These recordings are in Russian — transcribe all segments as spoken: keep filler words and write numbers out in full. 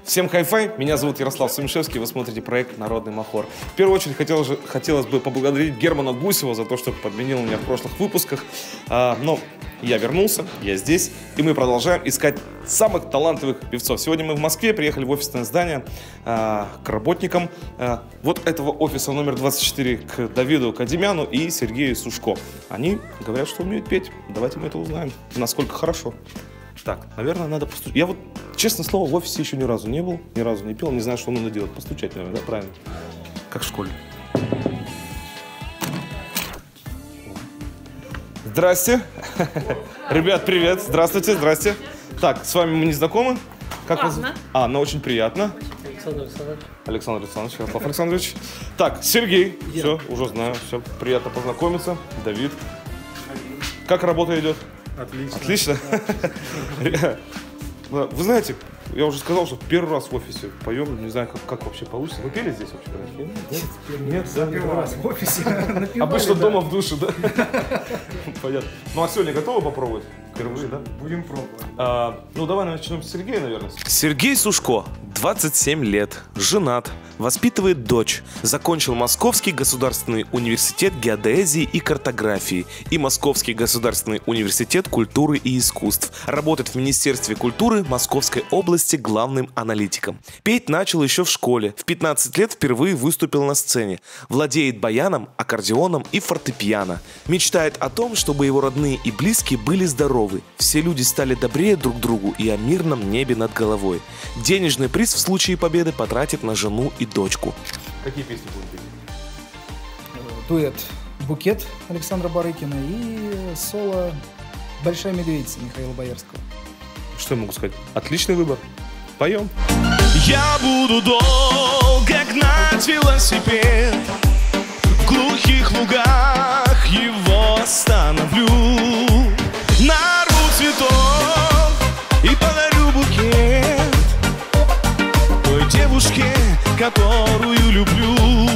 Всем хай-фай, меня зовут Ярослав Сумишевский, вы смотрите проект «Народный Махор». В первую очередь хотел же, хотелось бы поблагодарить Германа Гусева за то, что подменил меня в прошлых выпусках. А, но я вернулся, я здесь, и мы продолжаем искать самых талантливых певцов. Сегодня мы в Москве, приехали в офисное здание а, к работникам а, вот этого офиса номер двадцать четыре, к Давиду Кадимяну и Сергею Сушко. Они говорят, что умеют петь. Давайте мы это узнаем, насколько хорошо. Так, наверное, надо постучать. Я вот, честное слово, в офисе еще ни разу не был, ни разу не пел, не знаю, что надо делать. Постучать, наверное, да, правильно? Как в школе. Здрасте. Ребят, привет. Здравствуйте, здрасте. Так, с вами мы не знакомы. Как вас зовут? Анна, очень приятно. Александр Александрович. Александр Александрович, Ярослав Александрович. Так, Сергей. Я. Все, уже знаю. Все, приятно познакомиться. Давид. Как работа идет? Отлично. Отлично. Вы знаете, я уже сказал, что первый раз в офисе поем, не знаю, как, как вообще получится. Вы пели здесь вообще? Нет, нет, нет, да, первый раз в офисе. Обычно дома в душе, да? Понятно. Ну а сегодня готовы попробовать? Впервые, да? Будем пробовать. А, ну давай начнем с Сергея, наверное. Сергей Сушко, двадцать семь лет, женат, воспитывает дочь, закончил Московский государственный университет геодезии и картографии и Московский государственный университет культуры и искусств. Работает в Министерстве культуры Московской области главным аналитиком. Петь начал еще в школе. В пятнадцать лет впервые выступил на сцене. Владеет баяном, аккордеоном и фортепиано. Мечтает о том, чтобы его родные и близкие были здоровы. Все люди стали добрее друг к другу и о мирном небе над головой. Денежный приз в случае победы потратит на жену и дочку. Какие песни будете петь? Дуэт «Букет» Александра Барыкина и соло «Большая медведица» Михаила Боярского. Что я могу сказать? Отличный выбор. Поем. Я буду долго гнать велосипед, в глухих лугах его остановлю, нарву цветов и подарю букет той девушке, которую люблю.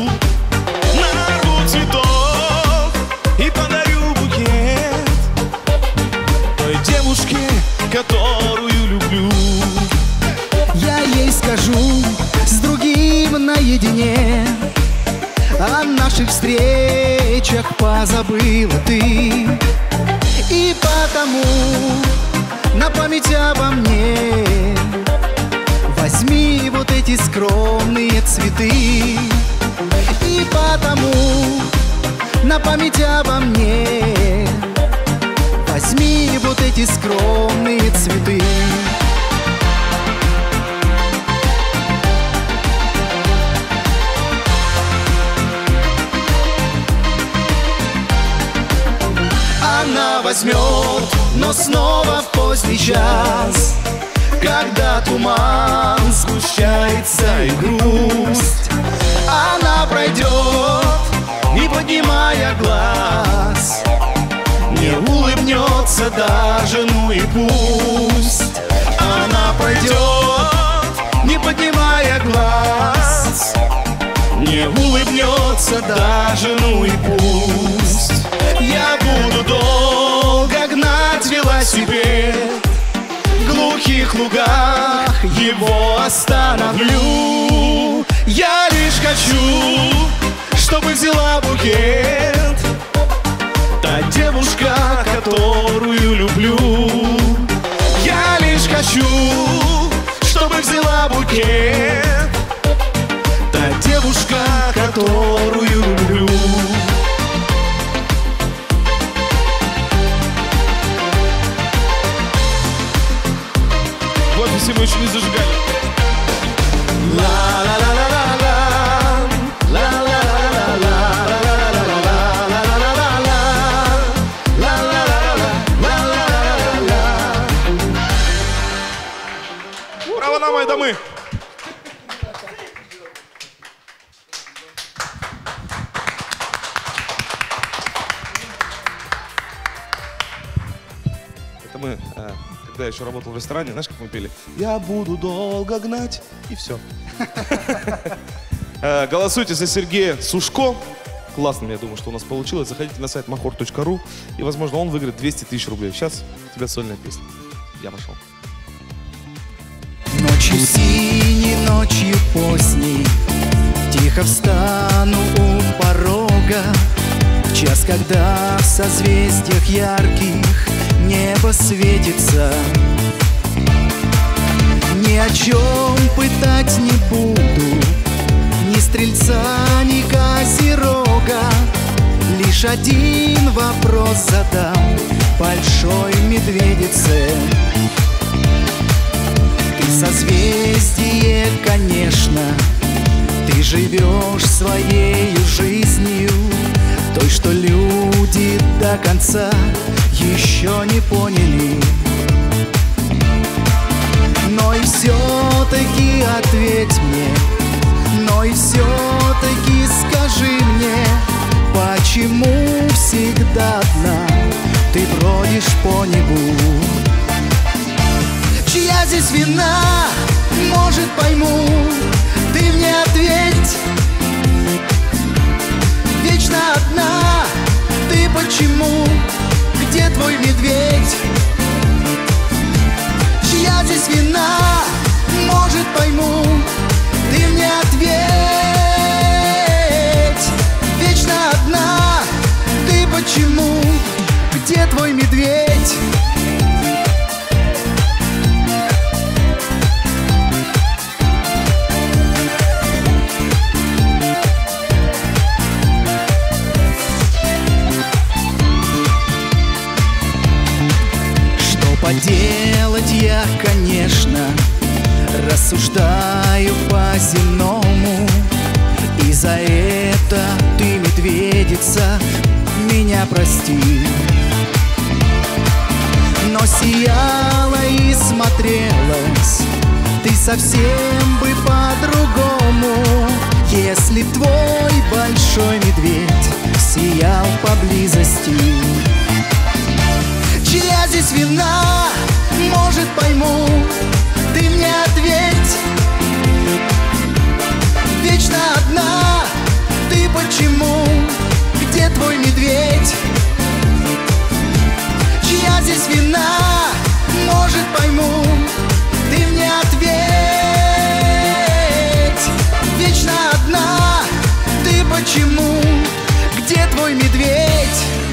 Нарву цветов и подарю букет той девушке, которую люблю. Я ей скажу с другим наедине, о наших встречах позабыла ты, и потому на память обо мне возьми вот эти скромные цветы. И потому на память обо мне возьми вот эти скромные цветы. Она возьмет, но снова в поздний час, когда туман сгущается и грусть. Она пройдет, не поднимая глаз, не улыбнется даже, ну и пусть. Она пройдет, не поднимая глаз, не улыбнется даже, ну и пусть. Я буду долго гнать велосипед, в глухих лугах его остановлю. Я лишь хочу, чтобы взяла букет та девушка, которую люблю. Я лишь хочу, чтобы взяла букет та девушка, которую люблю. В офисе мы еще не зажигали. Право на мои домы. Это мы, э, когда я еще работал в ресторане, знаешь, как мы пели? Я буду долго гнать, и все. Голосуйте за Сергея Сушко. Классно, я думаю, что у нас получилось. Заходите на сайт махор точка ру, и, возможно, он выиграет двести тысяч рублей. Сейчас у тебя сольная песня. Я пошел. Ночью синие поздний, тихо встану у порога, в час, когда в созвездиях ярких небо светится. Ни о чем пытать не буду, ни стрельца, ни козерога. Лишь один вопрос задам большой медведице. Ты созвездие, конечно, ты живешь своей жизнью, той, что люди до конца еще не поняли. Но и все-таки ответь мне, но и все-таки скажи мне, почему всегда одна ты бродишь по небу? Чья здесь вина, может, пойму, ты мне ответь. Вечно одна ты почему? Где твой медведь? Чья здесь вина, может, пойму, ты мне ответь. Вечно одна ты почему? Где твой медведь? Поделать я, конечно, рассуждаю по-земному, и за это ты, медведица, меня прости. Но сияла и смотрелась ты совсем бы по-другому, если б твой большой медведь сиял поблизости. Чья здесь вина, может, пойму, ты мне ответь. Вечно одна ты почему? Где твой медведь? Чья здесь вина, может, пойму, ты мне ответь. Вечно одна ты почему? Где твой медведь?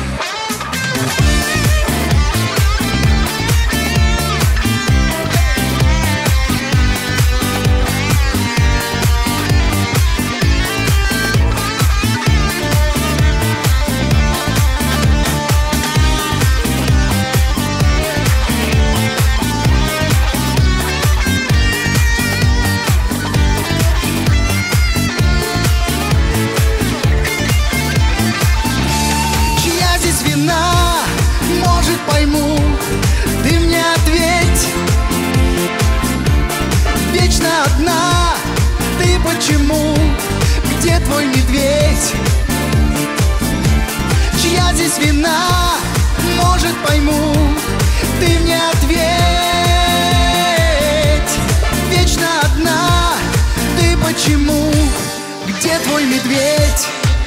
Может, пойму, ты мне ответь. Вечно одна ты почему? Где твой медведь? Чья здесь вина? Может, пойму, ты мне ответь. Вечно одна ты почему? Где твой медведь?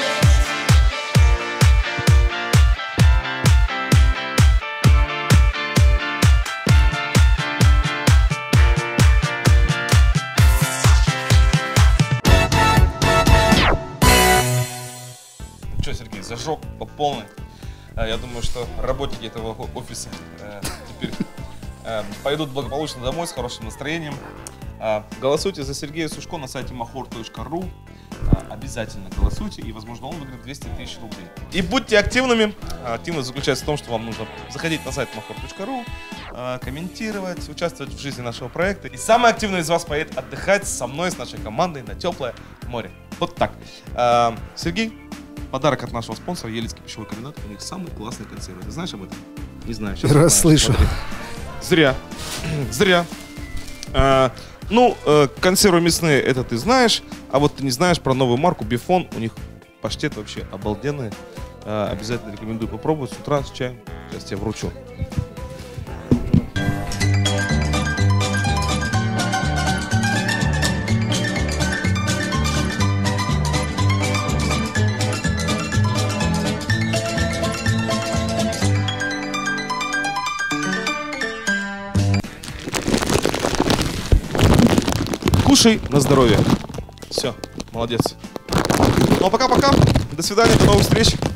Что, Сергей, зажег по полной. Я думаю, что работники этого офиса теперь пойдут благополучно домой с хорошим настроением. Голосуйте за Сергея Сушко на сайте махор точка ру. Обязательно голосуйте, и, возможно, он выиграет двести тысяч рублей. И будьте активными. Активность заключается в том, что вам нужно заходить на сайт махор точка ру, комментировать, участвовать в жизни нашего проекта. И самый активный из вас поедет отдыхать со мной, с нашей командой на теплое море. Вот так. Сергей, подарок от нашего спонсора Елецкий пищевой комбинат. У них самый классный консервы. Ты знаешь об этом? Не знаю. Сейчас раз слышу. Зря. Зря. А, ну, э, консервы мясные, это ты знаешь. А вот ты не знаешь про новую марку Бифон. У них паштет вообще обалденный. А, обязательно рекомендую попробовать с утра с чаем. Сейчас тебе вручу. Кушай на здоровье. Все, молодец. Ну а пока-пока. До свидания, до новых встреч.